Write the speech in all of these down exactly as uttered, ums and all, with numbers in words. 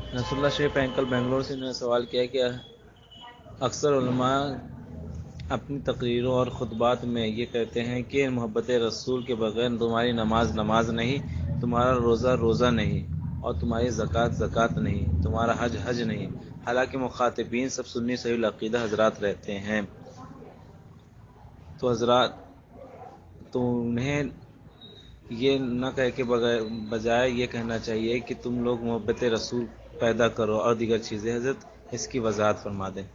نصر اللہ شیخ اینکل بنگلور سے نے سوال کیا کہ اکثر علماء اپنی تقریروں اور خطبات میں یہ کہتے ہیں کہ محبت رسول کے بغیر تمہاری نماز نماز نہیں، تمہارا روزہ روزہ نہیں، اور تمہاری زکوٰۃ زکوٰۃ نہیں، تمہارا حج حج نہیں، حالانکہ مخاطبین سب سنی صحیح العقیدہ حضرات رہتے ہیں۔ تو حضرات تو انہیں یہ نہ کہہ کے بجائے یہ کہنا چاہیے کہ تم لوگ محبت رسول پیدا کرو اور دیگر چیزیں۔ حضرت اس کی وضاحت فرما دیں۔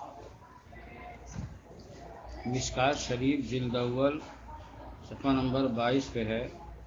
مشکات شریف جلد اول صفحہ نمبر بائیس پہ ہے۔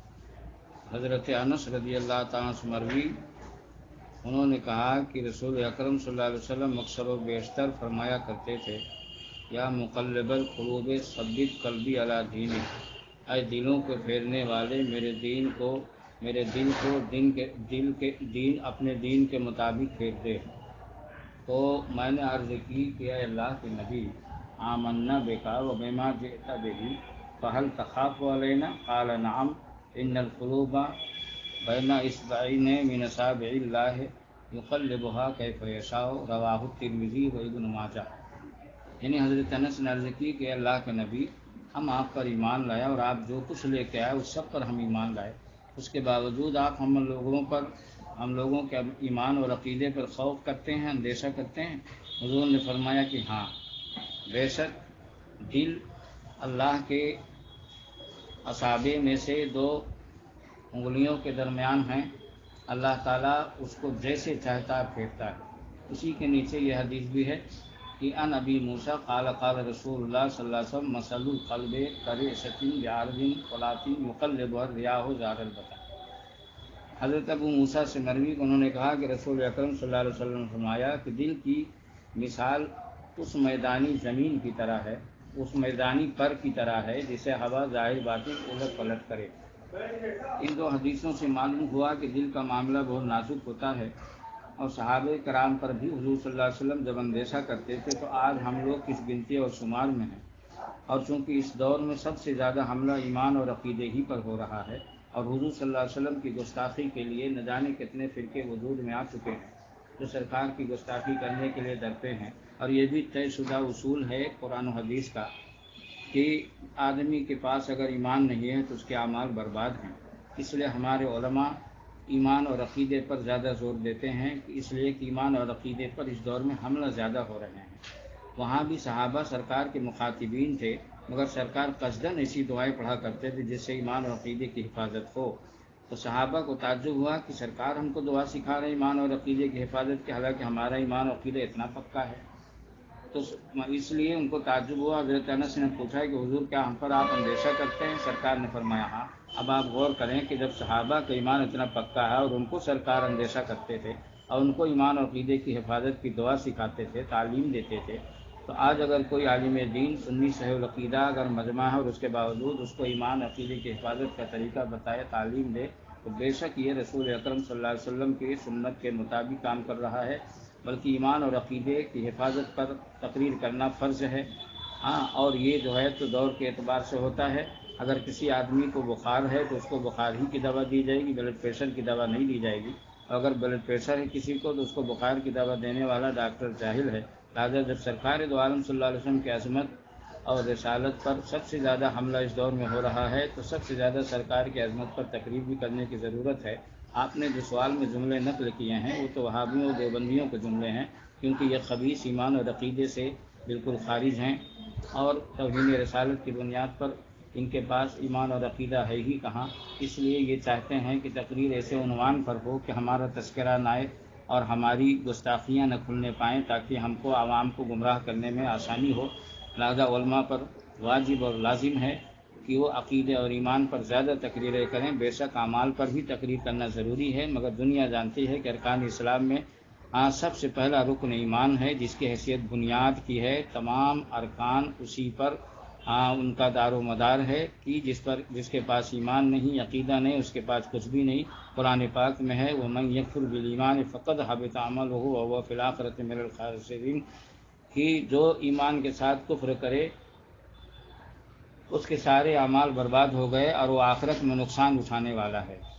حضرت انس رضی اللہ تعالیٰ سے مروی، انہوں نے کہا کہ رسول اکرم صلی اللہ علیہ وسلم اکثر و بیشتر فرمایا کرتے تھے، یا مقلب القلوب ثبت قلبی علی دینک، اے دلوں کو پھیرنے والے میرے دین کو میرے دل کو دین کے دل کے دین اپنے دین کے مطابق پھیر دے۔ تو میں نے عرض کی کہ اے اللہ کے نبی، آمنا بکا و بما جئت بہ فہل تخاف علینا؟ قال نعم ان القلوب بین اصبعین من اصابع اللہ یقلبها کیف یشاء، رواہ الترمذی و ابن ماجہ۔ یعنی حضرت انس نے عرض کی کہ اللہ کے نبی، ہم آپ پر ایمان لائے اور آپ جو کچھ لے کے آئے اس سب پر ہم ایمان لائے، اس کے باوجود آپ ہم لوگوں پر ہم لوگوں کے ایمان اور عقیدے پر خوف کرتے ہیں، اندیشہ کرتے ہیں۔ حضور نے فرمایا کہ ہاں، بے شک دل اللہ کے اصابع میں سے دو انگلیوں کے درمیان ہیں، اللہ تعالیٰ اس کو جیسے چاہتا ہے پھیرتا ہے۔ اسی کے نیچے یہ حدیث بھی ہے کہ ان ابی موسیٰ قال قال رسول اللہ صلی اللہ علیہ وسلم مثل القلب کریشۃ بعرض فلاۃ یقلبها الریاح زار البطن۔ حضرت ابو موسیٰ سے مروی، انہوں نے کہا کہ رسول اکرم صلی اللہ علیہ وسلم نے فرمایا کہ دل کی مثال اس میدانی زمین کی طرح ہے، اس میدانی پر کی طرح ہے جسے ہوا ظاہر باطن الٹ پلٹ کرے۔ ان دو حدیثوں سے معلوم ہوا کہ دل کا معاملہ بہت نازک ہوتا ہے، اور صحابہ کرام پر بھی حضور صلی اللہ علیہ وسلم جب اندیشہ کرتے تھے تو آج ہم لوگ کس گنتی اور شمار میں ہیں۔ اور چونکہ اس دور میں سب سے زیادہ حملہ ایمان اور عقیدے ہی پر ہو رہا ہے، اور حضور صلی اللہ علیہ وسلم کی گستاخی کے لیے نہ جانے کتنے فرقے وجود میں آ چکے ہیں جو سرکار کی گستاخی کرنے کے لیے ڈرتے ہیں۔ اور یہ بھی طے شدہ اصول ہے قرآن و حدیث کا کہ آدمی کے پاس اگر ایمان نہیں ہے تو اس کے اعمال برباد ہیں۔ اس لیے ہمارے علماء ایمان اور عقیدے پر زیادہ زور دیتے ہیں، اس لیے کہ ایمان اور عقیدے پر اس دور میں حملہ زیادہ ہو رہے ہیں۔ وہاں بھی صحابہ سرکار کے مخاطبین تھے، مگر سرکار قصداً ایسی دعائیں پڑھا کرتے تھے جس سے ایمان اور عقیدے کی حفاظت ہو۔ تو صحابہ کو تعجب ہوا کہ سرکار ہم کو دعا سکھا رہے ہیں ایمان اور عقیدے کی حفاظت کی، حالانکہ ہمارا ایمان اور عقیدہ اتنا پکا ہے۔ تو اس لیے ان کو تعجب ہوا۔ حضرت انس نے پوچھا کہ حضور کیا ہم پر آپ اندیشہ کرتے ہیں؟ سرکار نے فرمایا ہاں۔ اب آپ غور کریں کہ جب صحابہ کا ایمان اتنا پکا ہے اور ان کو سرکار اندیشہ کرتے تھے اور ان کو ایمان اور عقیدے کی حفاظت کی دعا سکھاتے تھے، تعلیم دیتے تھے، تو آج اگر کوئی عالم دین سنی صحیح العقیدہ اگر مجمع ہے اور اس کے باوجود اس کو ایمان عقیدے کی حفاظت کا طریقہ بتائے، تعلیم دے، تو بے شک یہ رسول اکرم صلی اللہ علیہ وسلم کی سنت کے مطابق کام کر رہا ہے، بلکہ ایمان اور عقیدے کی حفاظت پر تقریر کرنا فرض ہے۔ ہاں، اور یہ جو ہے تو دور کے اعتبار سے ہوتا ہے۔ اگر کسی آدمی کو بخار ہے تو اس کو بخار ہی کی دوا دی جائے گی، بلڈ پریشر کی دوا نہیں دی جائے گی۔ اگر بلڈ پریشر ہے کسی کو تو اس کو بخار کی دوا دینے والا ڈاکٹر جاہل ہے۔ لہٰذا جب سرکار دو عالم صلی اللہ علیہ وسلم کی عظمت اور رسالت پر سب سے زیادہ حملہ اس دور میں ہو رہا ہے تو سب سے زیادہ سرکار کی عظمت پر تقریر بھی کرنے کی ضرورت ہے۔ آپ نے جو سوال میں جملے نقل کیے ہیں وہ تو وہابیوں اور دیوبندیوں کے جملے ہیں، کیونکہ یہ خبیث ایمان اور عقیدے سے بالکل خارج ہیں، اور توہین رسالت کی بنیاد پر ان کے پاس ایمان اور عقیدہ ہے ہی کہاں۔ اس لیے یہ چاہتے ہیں کہ تقریر ایسے عنوان پر ہو کہ ہمارا تذکرہ نہ آئے اور ہماری گستاخیاں نہ کھلنے پائیں، تاکہ ہم کو عوام کو گمراہ کرنے میں آسانی ہو۔ لہذا علماء پر واجب اور لازم ہے کہ وہ عقیدے اور ایمان پر زیادہ تقریریں کریں۔ بے شک اعمال پر بھی تقریر کرنا ضروری ہے، مگر دنیا جانتی ہے کہ ارکان اسلام میں ہاں سب سے پہلا رکن ایمان ہے، جس کی حیثیت بنیاد کی ہے۔ تمام ارکان اسی پر ہاں ان کا دار و مدار ہے کہ جس پر جس کے پاس ایمان نہیں، عقیدہ نہیں، اس کے پاس کچھ بھی نہیں۔ قرآن پاک میں ہے وَمَن يَكْفُرْ بِالْإِيمَانِ فَقَدْ حَبِطَ عَمَلُهُ وَهُوَ فِي الْآخِرَةِ مِنَ الْخَاسِرِينَ، کہ جو ایمان کے ساتھ کفر کرے اس کے سارے اعمال برباد ہو گئے اور وہ آخرت میں نقصان اٹھانے والا ہے۔